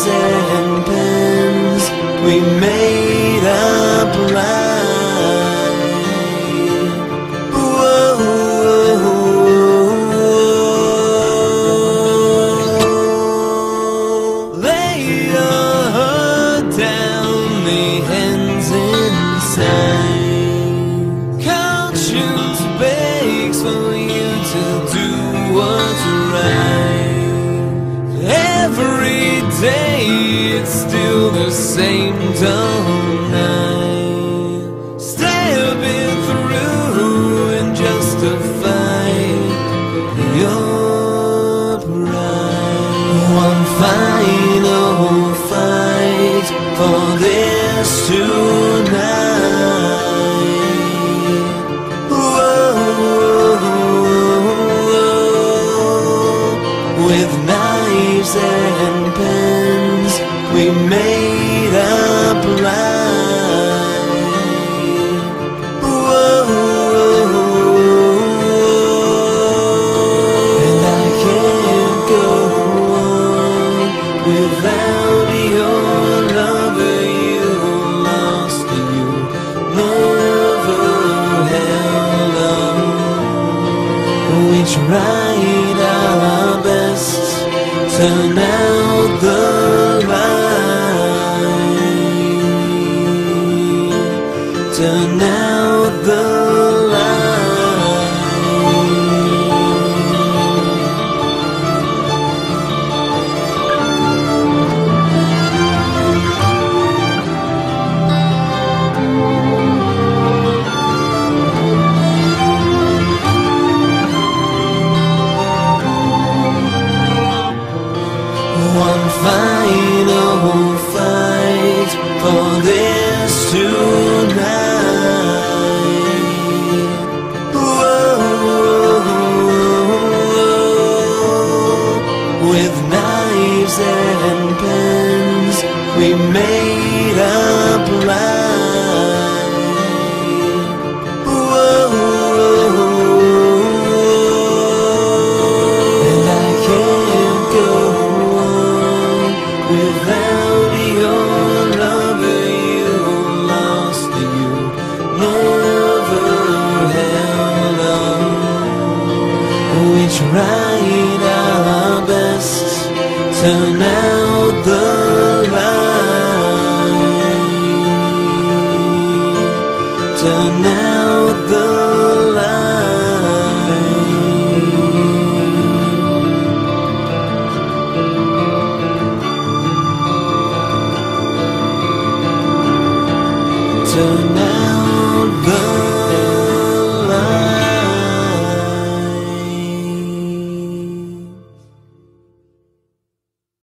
knives and pens, we made up life. Whoa. Lay your heart down, the hands inside. Conscience begs for you to do what's right. Every day it's still the same dull night. Stabbing through and justifying your pride. One final fight for this tonight. Whoa. With knives and pens, we made up life. Whoa. And I can't go on without your love. You lost and you never held on. We tried our best, turn out the light, turn out the one final fight for this tonight. Whoa. With knives and pens, we made up life. Whoa. And I can't go without your love. You lost and you never held on. We tried our best, turn out the light, turn out the light, turn out